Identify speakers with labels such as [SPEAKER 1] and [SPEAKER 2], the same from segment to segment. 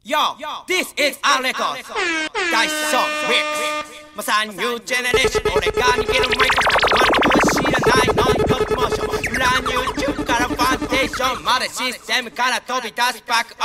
[SPEAKER 1] Yo, this is our record. Dyson Mix. まさにニュージェネレーション。俺が逃げるマイクフォン。知らないノンストップモーション。ブランニューチューブからファンデーションまでシステムから飛び出すバックオ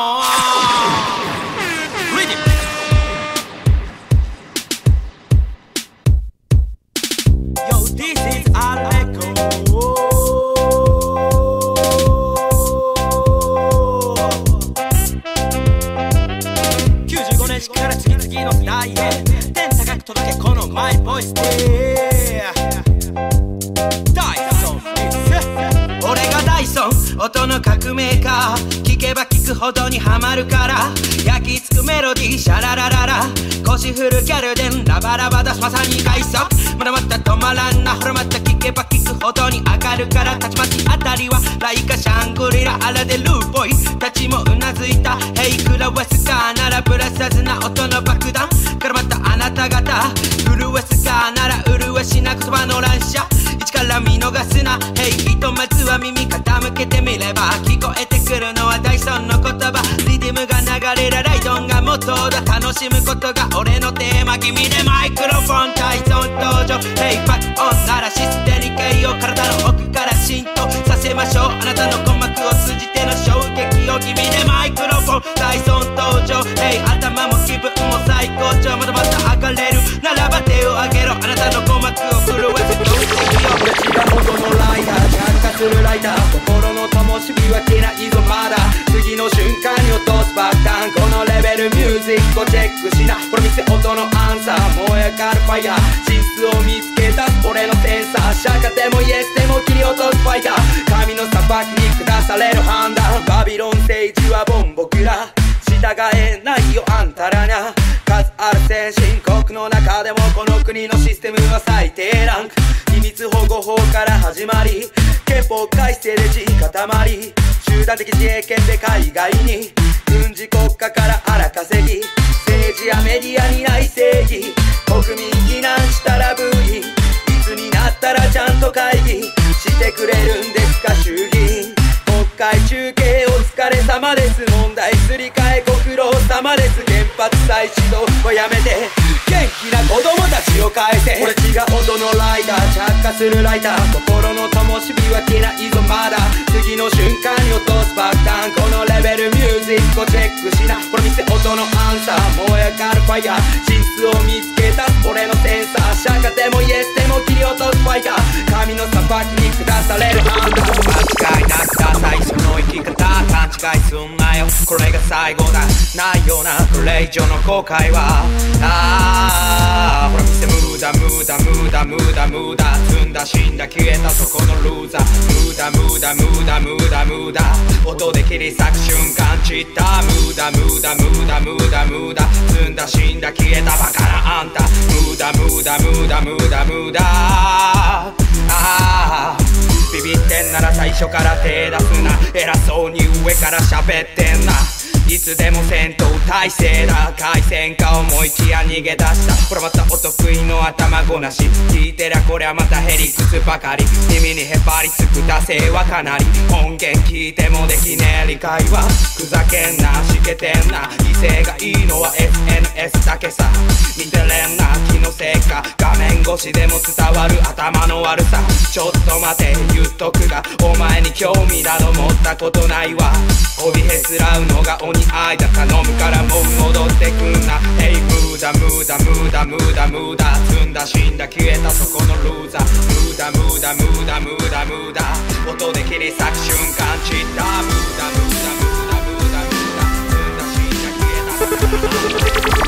[SPEAKER 1] ン。リディム。Yo, this is our record. から次々の時代へ天高く届けこのマイボイスでダイソン俺がダイソン音の革命家聞けば聞くほどにハマるから焼き付くメロディーシャララララ腰振るギャルでラバラバだまさに快速まだまだ止まらんなほらまた聞けば聞くほどに上がるからたちまちあたりはライカシャングリラアラデルーボイたちもうなずいたヘイクラウェスカーならブラサズな音の爆弾からまたあなた方震えすかなら震えしな言葉の乱射一から見逃すなヘイひとまずは耳傾けてみれば聞こえてくるのはダイソンの言葉リズムが流れるライドンが元だ楽しむことが俺のテーマ君でマイクロフォンダイソン登場ヘイバックオンならシステリケイを体の奥から浸透させましょうあなたの鼓膜を通じての衝撃を君でマイクロフォンダイソン登場ヘイ頭も気分も最高潮まだまだ上がれるならば手を上げろあなたの鼓膜を震わせ動的を口が音のライター着火するライター心の灯火は消えないぞまだ次の瞬間に落とす爆弾このレベルミュージックをチェックしなこれ見せ音のアンサー燃え上がるファイヤー真実を見つけ出す俺のセンサー釈迦でもイエスでも切り落とすファイター神の裁きに下される判断バビロン聖地はボンボクラ従えないよあんたらな数ある先進国の中でもこの国のシステムは最低ランク秘密保護法から始まり憲法改正で地固まり集団的自衛権で海外に軍事国家から荒稼ぎ政治やメディアにない正義国民避難したら無理いつになったらちゃんと会議してくれるんですか衆議院国会中継お疲れ様です問題すり替えご苦労様です原発再始動はやめて元気な子供たちを返せ俺違う音のライター着火するライター心の灯火は消えないぞまだ次の瞬間に落とす爆弾このレベルミュージックをチェックしなこれ見せ音のアンサー燃え上がるファイヤー真実を見つけ出す俺のセンサー釈迦でもイエスでも切り落とすファイター神の裁きに下される判断間違いなくだ最初の生き方勘違いすんなよこれが最後だないよなこれ以上の後悔はほら見せ無駄無駄無駄無駄無駄積んだ死んだ消えたそこのルーザー無駄無駄無駄無駄無駄音で切り裂く瞬間散った無駄無駄無駄無駄無駄積んだ死んだ消えたバカなあんた無駄無駄無駄無駄無駄ビビってんなら最初から手出すな偉そうに上から喋ってんないつでも戦闘態勢だ海戦か思いきや逃げ出したほらまたお得意の頭ごなし聞いてりゃこりゃまたへりくつばかり耳にへばりつく惰性はかなり音源聞いてもできねえ理解はふざけんなしけてんな威勢がいいのは SNS だけさ見てれんな気のせいか画面越しでも伝わる頭の悪さちょっと待て言っとくがお前に興味など持ったことないわ怯えすらうのが鬼間頼むからもう戻ってくんなヘイ無駄無駄無駄無駄無駄積んだ死んだ消えたそこのルーザー無駄無駄無駄無駄無駄音で切り裂く瞬間散った無駄無駄無駄無駄無駄積んだ死んだ消えた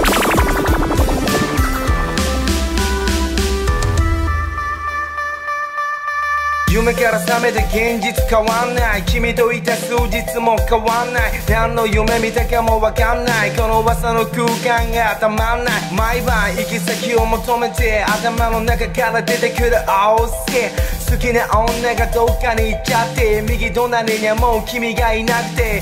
[SPEAKER 2] 夢から覚めて現実変わんない君といた数日も変わんない何の夢見たかもわかんないこの噂の空間がたまんない毎晩行き先を求めて頭の中から出てくる青瀬好きな女がどっかに行っちゃって右隣にはもう君がいなくて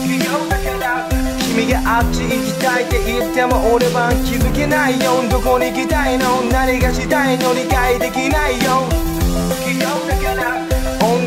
[SPEAKER 2] 君があっち行きたいって言っても俺は気づけないよどこに行きたいの何がしたいの理解できないよ女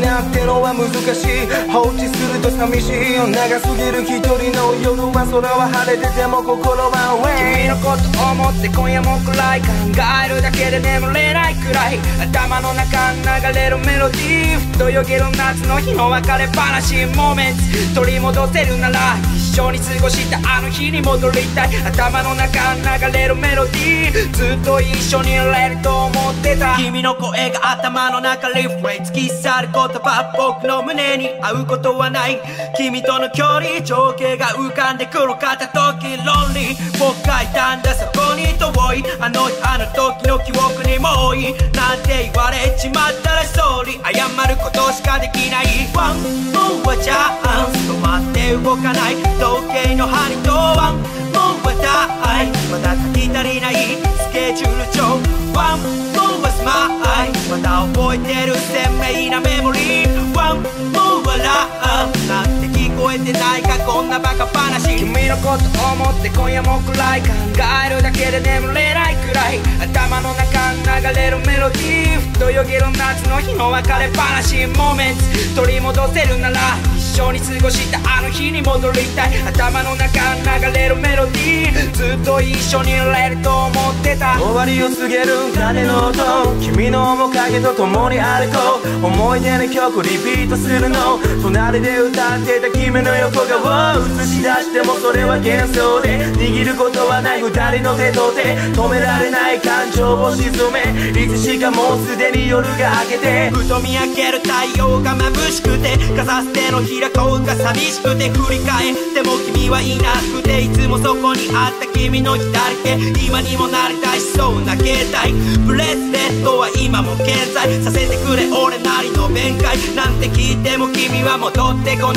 [SPEAKER 2] なってのは難しい。放置すると寂しいよ。長すぎる一人の夜は、空は晴れてても心はウェイ。君のこと思って今夜も暗い。考えるだけで眠れないくらい、頭の中に流れるメロディー。ふとよげる夏の日の別れ話。モメント取り戻せるなら一緒に過ごしたあの日に戻りたい。頭の中に流れるメロディー、ずっと一緒にいられると思ってた。
[SPEAKER 1] 君の声が頭の中リフレイ突き去る言葉、僕の胸に合うことはない。君との距離、情景が浮かんでくる片時ロンリー。僕がいたんだそこに遠い、あの日あの時の記憶にもういいなんて言われちまったら総理謝ることしかできない。ワンモアチャンス、止まって動かない時計の針とワンモアタイム、まだ書き足りないスケジュール帳。ワンモアスマイル、まだ覚えてる鮮明なメモリー。ワンモアラブなんて聞こえてないかこんなバカ話。
[SPEAKER 2] 君のこと思って今夜も暗い。考えるだけで眠れないくらい、頭の中に流れるメロディー。ふとよげる夏の日の別れ話。モメント取り戻せるなら一緒に過ごしたあの日に戻りたい。頭の中に流れるメロディー、ずっと一緒にいられると思ってた。終わりを告げる鐘の音、君の面影と共に歩こう。思い出の曲リピートするの、隣で歌ってた君の横顔を映し出してもそれは幻想で、握ることはない二人の手と手、止められない感情を沈め、いつしかもうすでに夜が明けて、
[SPEAKER 1] ふと見上げる太陽が眩しくて、かさ捨ての開こうが寂しくて、振り返っても君はいなくて、いつもそこにあった君の左手、今にもなりたいそうな携帯。ブレスレットは今も健在させてくれ俺なりの弁解なんて聞いても君は戻ってこない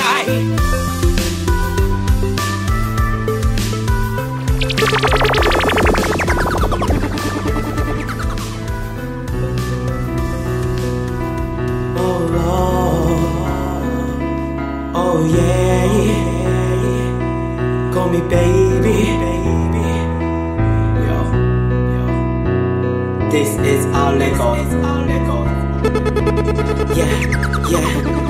[SPEAKER 1] 。Oh yeah, call me baby. Yo, this is our record. Yeah, yeah,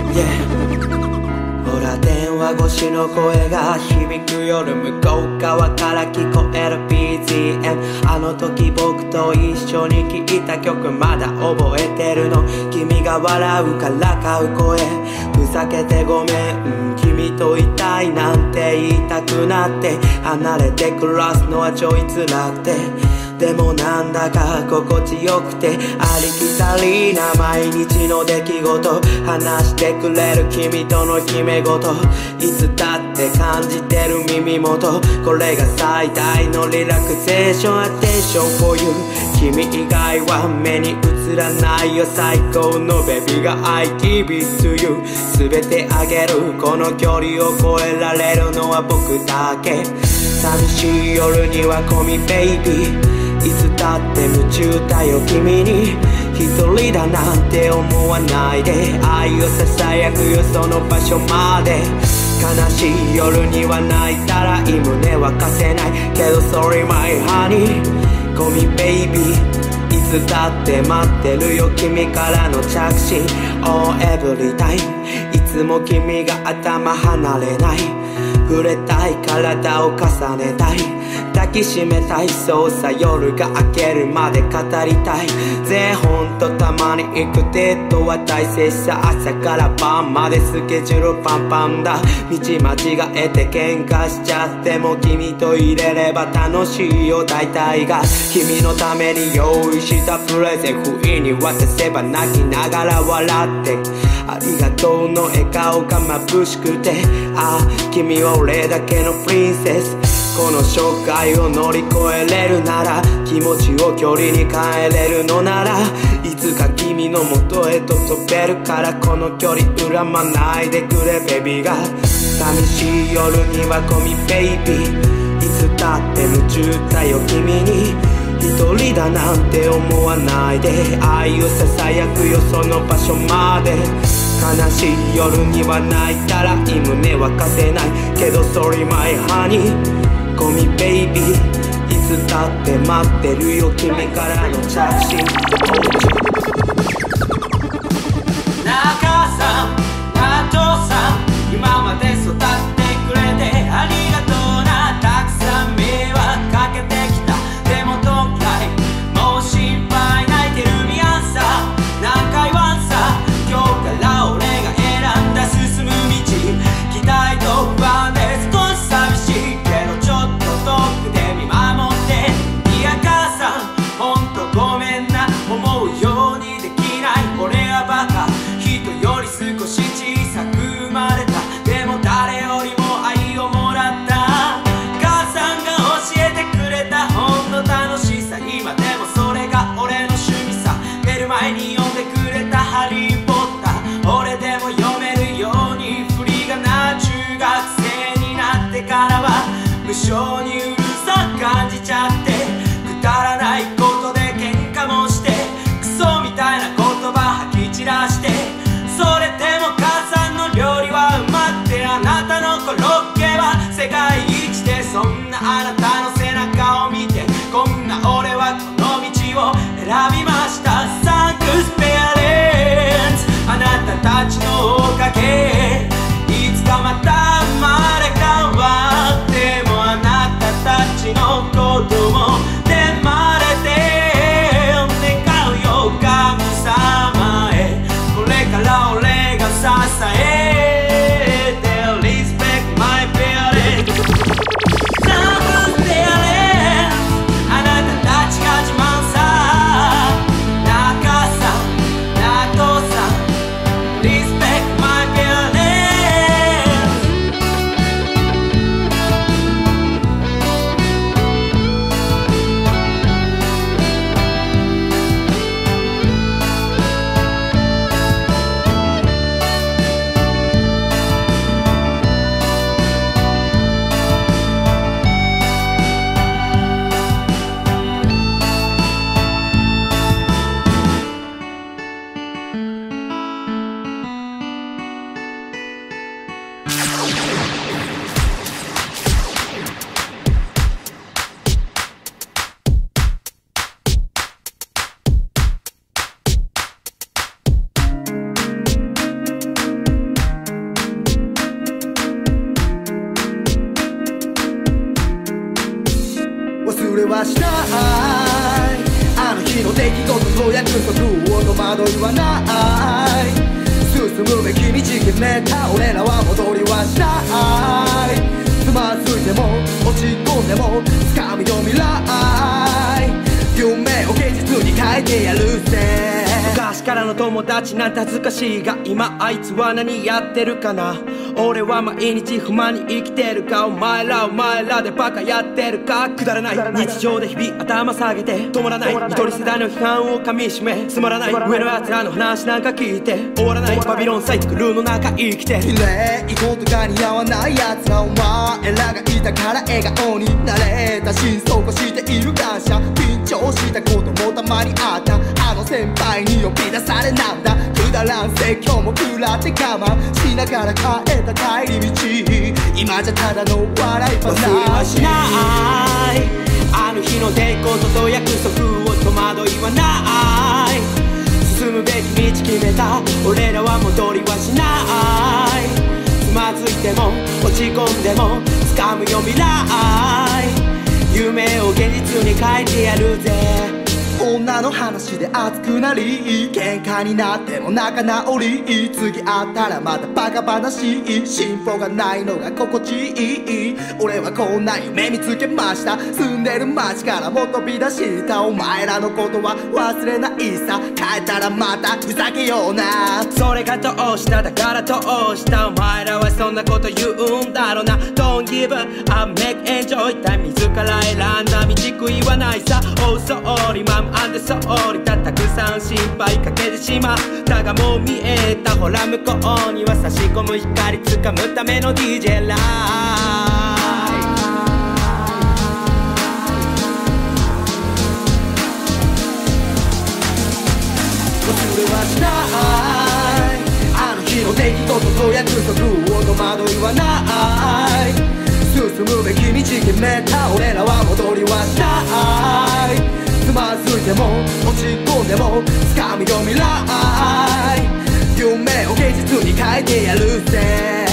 [SPEAKER 1] yeah. ほら電話越しの声が響く夜、向こう側から聞こえる BGM。 あの時僕と一緒に聴いた曲まだ覚えてるの。君が笑うからかう声、ふざけてごめん、君といたいなんて言いたくなって、離れて暮らすのはちょい辛くて、でもなんだか心地よくて、ありきたりな毎日の出来事、話してくれる君との決め事、いつだって感じてる耳元、これが最大のリラクゼーション。アテンション for you、 君以外は目に映らないよ最高のベビーが I give it to you。 全てあげる、この距離を越えられるのは僕だけ。寂しい夜にはコミベイビー、いつだって夢中だよ君に、一人だなんて思わないで、愛を囁くよその場所まで。悲しい夜には泣いたらいい胸は貸せないけど Sorry my honey call me baby、 いつだって待ってるよ君からの着信 Oh every time、 いつも君が頭離れない、触れたい体を重ねたい、抱きしめたい、そうさ夜が明けるまで語りたいぜ。ほんとたまに行くデートは大切さ、朝から晩までスケジュールパンパンだ。道間違えて喧嘩しちゃっても君と入れれば楽しいよ大体が。君のために用意したプレゼン不意に渡せば泣きながら笑って、ありがとうの笑顔が眩しくて、ああ君は俺だけのプリンセス。この障害を乗り越えれるなら、気持ちを距離に変えれるのなら、いつか君の元へと飛べるから、この距離恨まないでくれベビーが。寂しい夜にはコミベイビー、いつだって夢中だよ君に、一人だなんて思わないで、愛を囁くよその場所まで。悲しい夜には泣いたらいい胸は貸せないけど Sorry my honey call me baby、 いつだって待ってるよ君からの着信。 中ささん今まで育ってくれてありがとうな。たくさん迷惑かけてきた。でもどんくらいもう心配泣いてるミアンサー何回はさ。今日から俺が選んだ進む道、期待と不安で少し寂しいけどちょっと遠くで見守って。いや母さんほんとごめんな、思うようにできない俺はバカ。人より少し小さく生まれた。でも誰よりも愛をもらった。母さんが教えてくれたほんの楽しさ、今でもそれが俺の趣味さ。寝る前に読んでくれたハリーポッター、俺でも読めるように振り仮名。中学生になってからは無性にうるさ感じちゃって、くだらないことで喧嘩もして、クソみたいな言葉吐き散らして。それでも母さんの料理はうまくて、あなたのコロッケは世界一で、そんなあなたの背中を見てこんな俺はこの道を選びました。サンクスペアレンツあなたたちのおかげ、いつかまた生まれ変わってもあなたたちのことも生まれて願うよ神様へ。これから俺が支えて Respect my parents。 Sank's parents あなたたちが自慢さ。な母さんな父さん Respect my parents。
[SPEAKER 2] 忘れはしないあの日の出来事と約束を戸惑いはない。進むべき道決めた俺らは戻りはしない。つまずいても落ち込んでも掴みよ未来、夢を現実に変えてやるぜ。
[SPEAKER 1] 昔からの友達なんて恥ずかしいが、今あいつは何やってるかな。俺は毎日不満に生きてるか。お前らでバカやってるか。くだらない日常で日々頭下げて止まらない一人世代の批判をかみしめ、つまらない上の奴らの話なんか聞いて終わらないバビロンサイクルの中生きて。
[SPEAKER 2] 綺麗いことが似合わない奴らお前らがいたから笑顔になれた。心底している感謝、緊張したこともたまにあった。あの先輩に呼び出されなんだ。くだらん説教も食らって我慢しながら帰った帰り道、今じゃただの笑い話。
[SPEAKER 1] 忘れはしないあの日の出来事と約束を戸惑いはない。進むべき道決めた俺らは戻りはしない。つまずいても落ち込んでも掴むよ未来、夢を現実に変えてやるぜ。
[SPEAKER 2] 女の話で熱くなり喧嘩になっても仲直り、次会ったらまたバカ話、進歩がないのが心地いい。俺はこんな夢見つけました。住んでる街からも飛び出した。お前らのことは忘れないさ。帰ったらまたふざけような。
[SPEAKER 1] それがどうしただからどうした。お前らはそんなこと言うんだろうな。 Don't give up make enjoy time 自ら選んだ道悔いはないさ。Oh sorry mom and sorry たくさん心配かけてしまったがもう見えた。ほら向こうには差し込む光つかむための DJ ライ
[SPEAKER 2] 忘れはしないあの日の出来事と約束を戸惑いはない。進むべき道決めた俺らは戻りはしない。つまずいても落ち込んでも掴みよ未来、夢
[SPEAKER 1] 夢を現実に変えてやるぜ。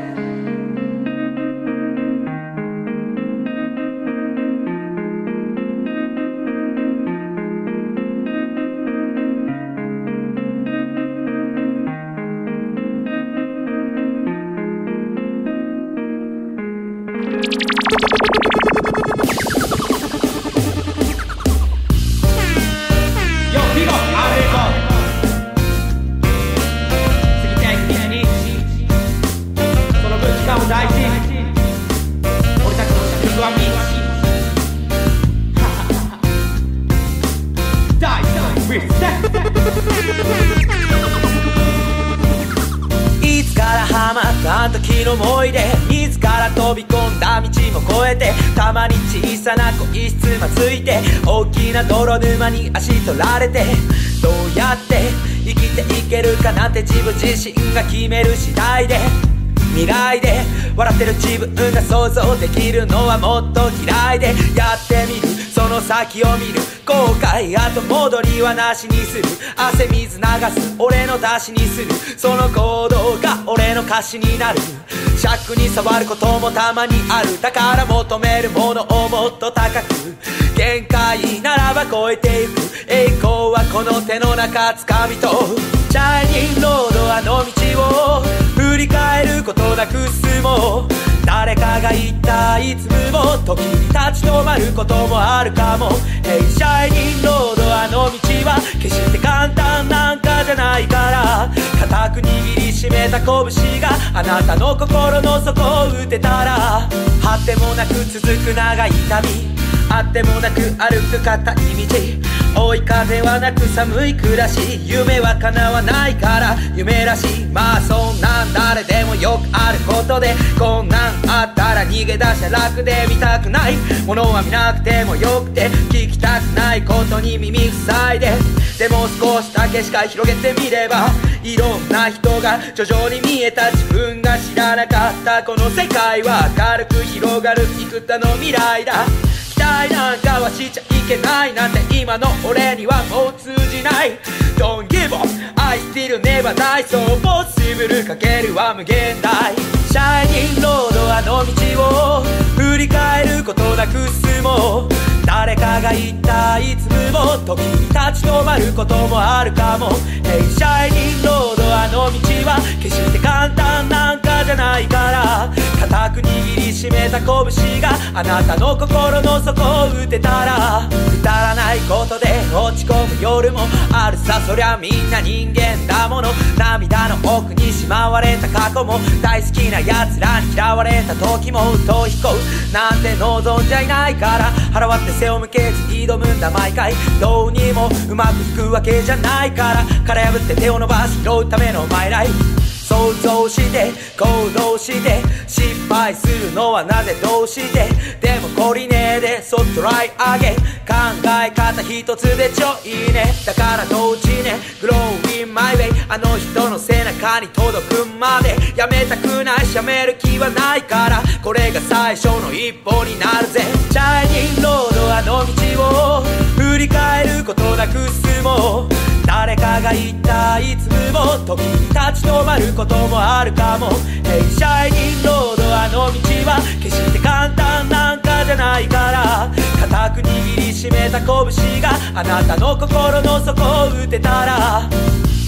[SPEAKER 1] いつからハマったあの時の思い出、自ら飛び込んだ道も越えて、たまに小さな恋質まついて、大きな泥沼に足取られて、どうやって生きていけるかなんて自分自身が決める次第で、未来で笑ってる自分が想像できるのはもっと嫌いで、やってみるその先を見る、後悔後戻りはなしにする、汗水流す俺の足しにする、その行動が俺の歌詞になる。尺に触ることもたまにある、だから求めるものをもっと高く、限界ならば超えていく、栄光はこの手の中掴みと、シャイニングロードあの道を振り返ることなく進もう。誰かが言ったいつも時に立ち止まることもあるかも。Hey シャイニングロードあの道は決して簡単なんかじゃないから、固く握りしめた拳があなたの心の底を打てたら、果てもなく続く長い旅、あってもなく歩く片い道、追い風はなく寒い暮らし、夢は叶わないから夢らしい、まあそんなん誰でもよくあることで、こんなんあったら逃げ出しゃ楽で、見たくないものは見なくてもよくて、聞きたくないことに耳塞いで、でも少しだけ視界広げてみれば、いろんな人が徐々に見えた、自分が知らなかったこの世界は明るく広がる幾多の未来だ。期待なんかはしちゃいけないなんて今の俺にはもう通じない。 Don't give up I still never die so possible かけるは無限大。シャイニングロードあの道を振り返ることなく進もう。誰かが言ったいつも時に立ち止まることもあるかも。Hey シャイニングロードあの道は決して簡単なんかじゃないから、固く握りしめた拳があなたの心の底を打てたら、くだらないことで落ち込む夜もあるさ、そりゃみんな人間だもの。涙の奥にしまわれた過去も、大好きな奴らに嫌われた時も、逃避行なんて望んじゃいないから、腹割って背を向けず挑むんだ毎回。どうにもうまくいくわけじゃないから、殻破って手を伸ばし拾うためのマイライフ。想像して行動して失敗するのはなぜどうして、でも懲りねえでそっとライ上げ、考え方一つでちょいいね。だから同時ね Growing my way あの人の背中に届くまで、やめたくないしやめる気はないから、これが最初の一歩になるぜ。シャイニングロードあの道を振り返ることなく進もう。誰かが言ったいつも時に立ち止まることもあるかも。Hey シャイニングロードあの道は決して簡単なんかじゃないから、固く握りしめた拳があなたの心の底を打てたら。